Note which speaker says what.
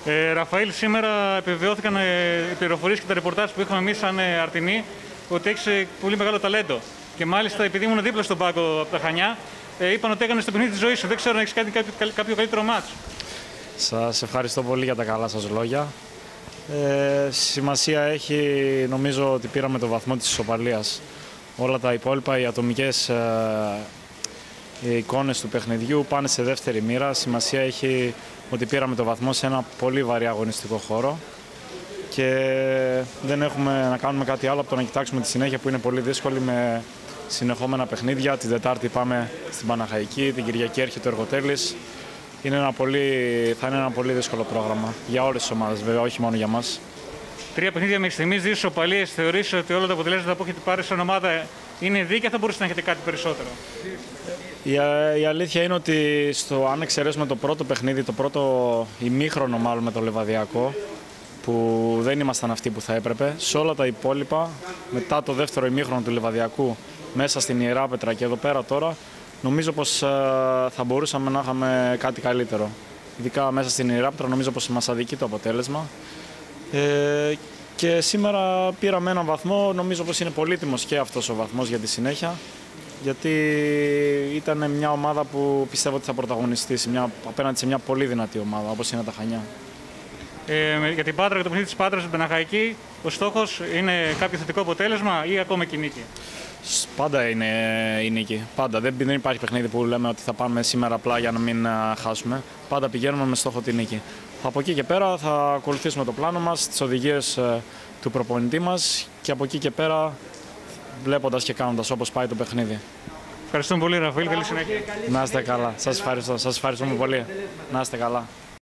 Speaker 1: Ραφαήλ, σήμερα επιβεβαιώθηκαν οι πληροφορίες και τα ρεπορτάζ που είχαμε εμείς σαν Αρτινοί ότι έχεις πολύ μεγάλο ταλέντο. Και μάλιστα, επειδή ήμουν δίπλα στον πάγκο από τα Χανιά, είπαν ότι έκανες το παιχνίδι της ζωής σου. Δεν ξέρω αν έχεις κάνει κάποιο καλύτερο μάτς.
Speaker 2: Σας ευχαριστώ πολύ για τα καλά σας λόγια. Σημασία έχει, νομίζω, ότι πήραμε το βαθμό της ισοπαλίας. Όλα τα υπόλοιπα, οι ατομικές οι εικόνες του παιχνιδιού πάνε σε δεύτερη μοίρα. Σημασία έχει ότι πήραμε το βαθμό σε ένα πολύ βαρύ αγωνιστικό χώρο και δεν έχουμε να κάνουμε κάτι άλλο από το να κοιτάξουμε τη συνέχεια που είναι πολύ δύσκολη με συνεχόμενα παιχνίδια. Την Τετάρτη πάμε στην Παναχαϊκή, την Κυριακή έρχεται ο Εργοτέλης. Θα είναι ένα πολύ δύσκολο πρόγραμμα για όλες τις ομάδες, βέβαια, όχι μόνο για μας.
Speaker 1: 3 παιχνίδια μέχρι στιγμής, 2 ισοπαλίες. Θεωρείς ότι όλα τα αποτελέσματα που έχετε πάρει σαν ομάδα είναι δίκαια, θα μπορούσατε να έχετε κάτι περισσότερο?
Speaker 2: Η αλήθεια είναι ότι αν εξαιρέσουμε το πρώτο παιχνίδι, το πρώτο ημίχρονο μάλλον με το Λεβαδιακό, που δεν ήμασταν αυτοί που θα έπρεπε, σε όλα τα υπόλοιπα, μετά το δεύτερο ημίχρονο του Λεβαδιακού, μέσα στην Ιεράπετρα και εδώ πέρα τώρα, νομίζω πως θα μπορούσαμε να είχαμε κάτι καλύτερο. Ειδικά μέσα στην Ιεράπετρα νομίζω πως μας αδικεί το αποτέλεσμα. Και σήμερα πήραμε έναν βαθμό, νομίζω πως είναι πολύτιμος και αυτός ο βαθμός για τη συνέχεια. Γιατί ήταν μια ομάδα που πιστεύω ότι θα πρωταγωνιστήσει απέναντι σε μια πολύ δυνατή ομάδα, όπως είναι τα Χανιά.
Speaker 1: Για την Πάτρα, για το παιχνίδι της Πάτρας στην Παναχαϊκή, ο στόχος είναι κάποιο θετικό αποτέλεσμα ή ακόμα και νίκη?
Speaker 2: Πάντα είναι η νίκη. Πάντα. Δεν υπάρχει παιχνίδι που λέμε ότι θα πάμε σήμερα απλά για να μην χάσουμε. Πάντα πηγαίνουμε με στόχο τη νίκη. Από εκεί και πέρα θα ακολουθήσουμε το πλάνο μας, τις οδηγίες του προπονητή μας και από εκεί και πέρα βλέποντας και κάνοντας όπως πάει το παιχνίδι.
Speaker 1: Ευχαριστούμε πολύ, Ραφαήλ. Καλή συνέχεια.
Speaker 2: Να είστε καλά. Σας ευχαριστούμε πολύ. Να είστε καλά.